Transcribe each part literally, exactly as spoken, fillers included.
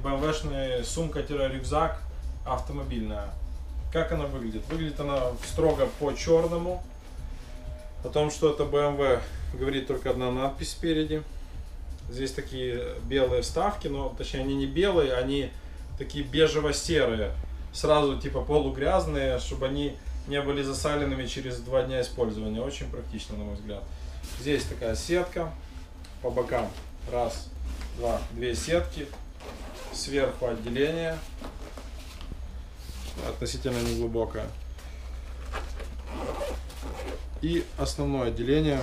бэ эм вэ-шная сумка-рюкзак автомобильная. Как она выглядит? Выглядит она строго по черному. О том, что это бэ эм вэ, говорит только одна надпись спереди. Здесь такие белые вставки, но точнее они не белые, они такие бежево-серые. Сразу типа полугрязные, чтобы они не были засаленными через два дня использования. Очень практично, на мой взгляд. Здесь такая сетка по бокам. Раз, два, две сетки. Сверху отделение. Относительно неглубокое. И основное отделение.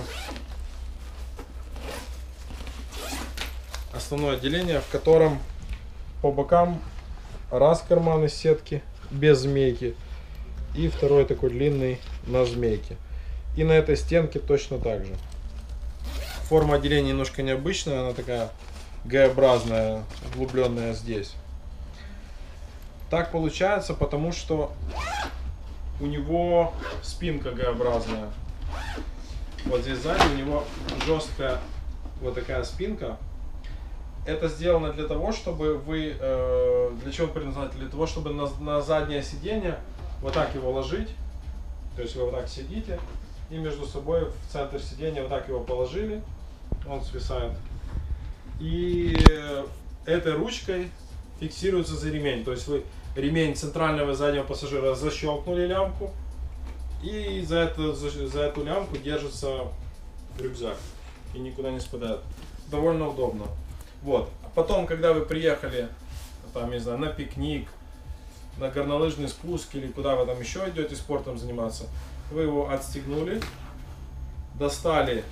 Основное отделение, в котором по бокам раз карман из сетки без змейки. И второй такой длинный на змейке. И на этой стенке точно так же. Форма отделения немножко необычная, она такая Г-образная, углубленная здесь. Так получается, потому что у него спинка Г-образная. Вот здесь сзади у него жесткая вот такая спинка. Это сделано для того, чтобы вы, э, для чего предназначено? Для того, чтобы на, на заднее сиденье вот так его ложить. То есть вы вот так сидите и между собой в центр сиденья вот так его положили. Он свисает. И этой ручкой фиксируется за ремень. То есть вы ремень центрального заднего пассажира защелкнули лямку. И за, это, за, за эту лямку держится рюкзак. И никуда не спадает. Довольно удобно. Вот. А потом, когда вы приехали, там, не знаю, на пикник, на горнолыжный спуск или куда вы там еще идете спортом заниматься, вы его отстегнули, достали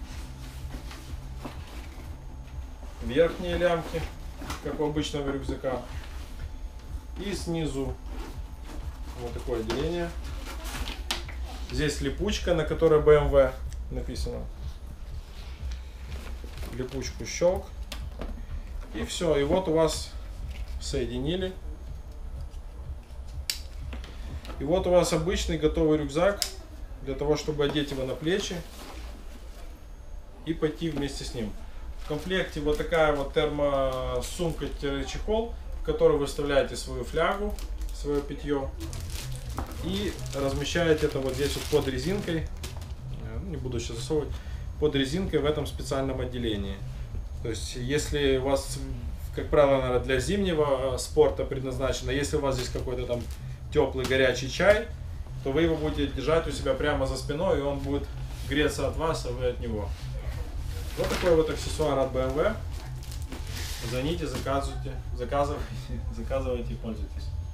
верхние лямки, как у обычного рюкзака, и снизу вот такое отделение. Здесь липучка, на которой бэ эм вэ написано. Липучку щелк. И все, и вот у вас соединили. И вот у вас обычный готовый рюкзак для того, чтобы одеть его на плечи и пойти вместе с ним. В комплекте вот такая вот термосумка-чехол, в которую вы вставляете свою флягу, свое питье и размещаете это вот здесь вот под резинкой. Не буду сейчас засовывать. Под резинкой в этом специальном отделении. То есть, если у вас, как правило, наверное, для зимнего спорта предназначено, если у вас здесь какой-то там теплый горячий чай, то вы его будете держать у себя прямо за спиной, и он будет греться от вас, а вы от него. Вот такой вот аксессуар от бэ эм вэ. Звоните, заказывайте, заказывайте, заказывайте и пользуйтесь.